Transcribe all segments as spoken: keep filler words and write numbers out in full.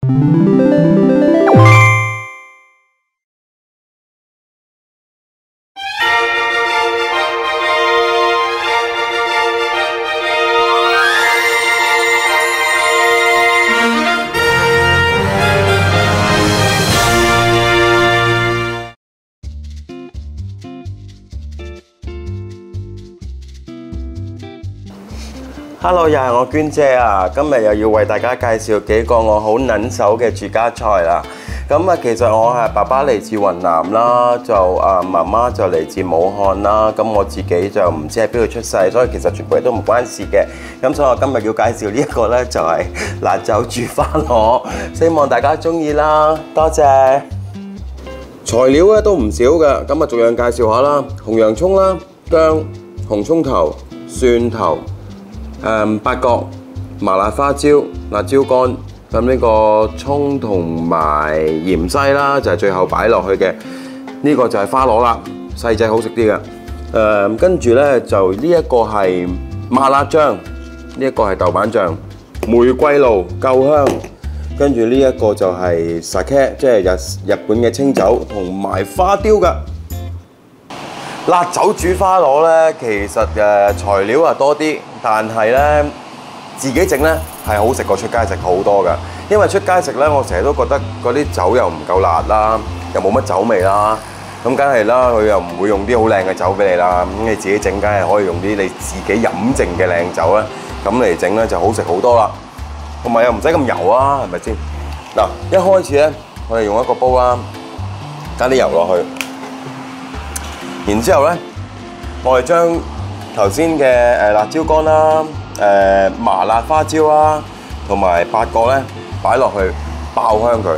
Hello， 又係我娟姐啊！今日又要為大家介紹幾個我好撚手嘅住家菜啦。咁啊，其實我係爸爸嚟自雲南啦，就啊媽媽就嚟自武漢啦。咁我自己就唔知喺邊度出世，所以其實全部嘢都唔關事嘅。咁所以我今日要介紹呢一個呢，就係辣酒煮花螺，希望大家中意啦。多謝。材料咧都唔少嘅，咁啊逐樣介紹下啦。紅洋葱啦、薑、紅葱頭、蒜頭。誒八角、麻辣花椒、辣椒乾，咁呢個葱同埋芫茜啦，就係最後擺落去嘅。呢個就係花螺啦，細隻好食啲嘅。誒跟住咧就呢一個係麻辣醬，呢一個係豆瓣醬，玫瑰露夠香。跟住呢一個就係 sake， 即係日日本嘅清酒，同埋花雕㗎。辣酒煮花螺咧，其實誒材料啊多啲，但係咧自己整咧係好食過出街食好多㗎。因為出街食咧，我成日都覺得嗰啲酒又唔夠辣啦，又冇乜酒味啦。咁梗係啦，佢又唔會用啲好靚嘅酒俾你啦。咁你自己整梗係可以用啲你自己飲剩嘅靚酒咧，咁嚟整咧就好食好多啦。同埋又唔使咁油啊，係咪先？嗱，一開始咧，我哋用一個煲啦，加啲油落去。然之後咧，我哋將頭先嘅誒辣椒乾啦、誒麻辣花椒啦，同埋八角咧擺落去爆香佢。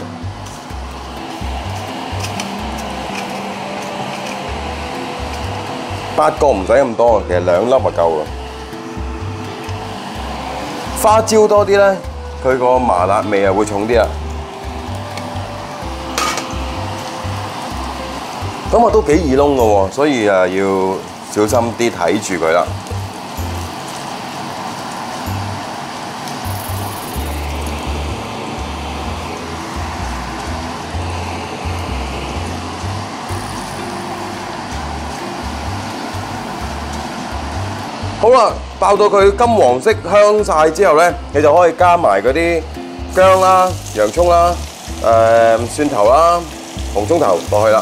八角唔使咁多，其實兩粒就夠啦。花椒多啲咧，佢個麻辣味又會重啲啦。咁我都幾易燶嘅喎，所以啊要小心啲睇住佢啦。好啦，爆到佢金黃色香晒之後咧，你就可以加埋嗰啲薑啦、洋葱啦、誒蒜頭啦、紅葱頭落去啦。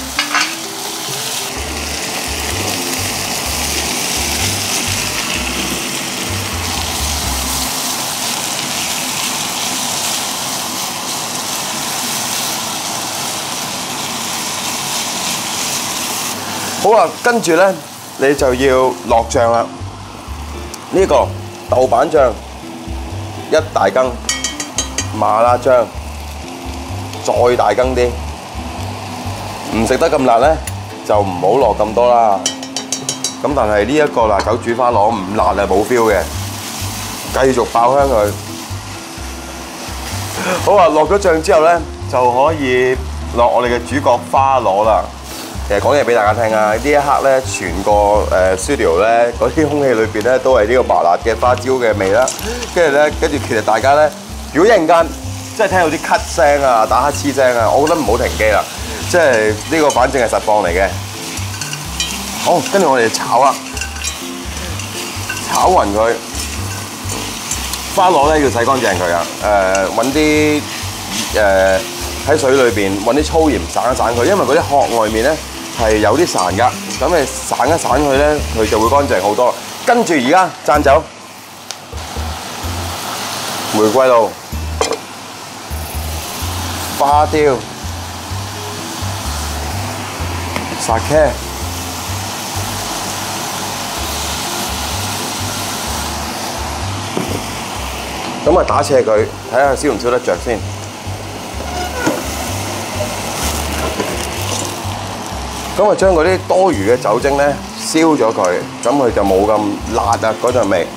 好啦，跟住咧，你就要落醬啦。呢個豆瓣醬一大羹，麻辣醬再大羹啲。唔食得咁辣咧，就唔好落咁多啦。咁但係呢一個辣酒煮花螺唔辣係冇 feel 嘅，繼續爆香佢。好啊，落咗醬之後咧，就可以落我哋嘅主角花螺啦。其實講嘢俾大家聽啊！呢一刻咧，全個誒 studio 咧，嗰啲空氣裏邊咧都係呢個麻辣嘅花椒嘅味啦。跟住咧，跟住其實大家咧，如果一陣間即係聽到啲咳聲啊、打乞嗤聲啊，我覺得唔好停機啦。即係呢個反正係實況嚟嘅。好，跟住我哋炒啦，炒勻佢。花螺咧要洗乾淨佢啊！誒，揾啲誒喺水裏邊揾啲粗鹽散一散佢，因為嗰啲殼外面咧係有啲潺噶，咁你散一散佢咧，佢就會乾淨好多。跟住而家讚酒、玫瑰露、花雕、sake。咁啊打斜佢，睇下燒唔燒得着先。咁啊將嗰啲多餘嘅酒精咧燒咗佢，咁佢就冇咁辣啊嗰陣味。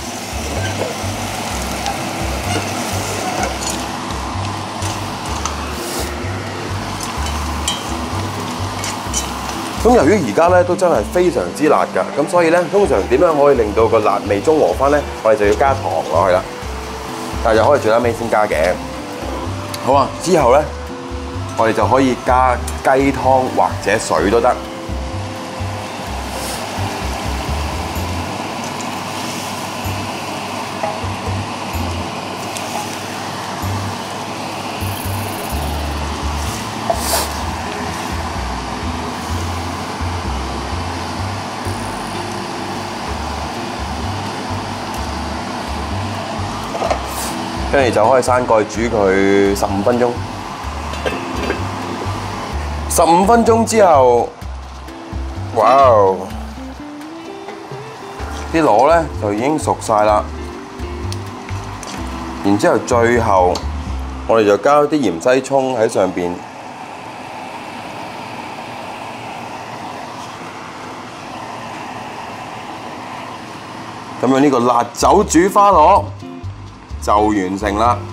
咁由於而家咧都真係非常之辣㗎，咁所以咧通常點樣可以令到個辣味中和翻咧？我哋就要加糖落去啦。但係又可以最後尾先加嘅。 好啊，之後咧，我哋就可以加雞湯或者水都得。跟住就可以閂蓋煮佢十五分鐘。十五分鐘之後，哇！啲螺咧就已經熟晒啦。然之後最後，我哋就加啲芫茜葱喺上邊。咁樣呢個辣酒煮花螺就完成啦〜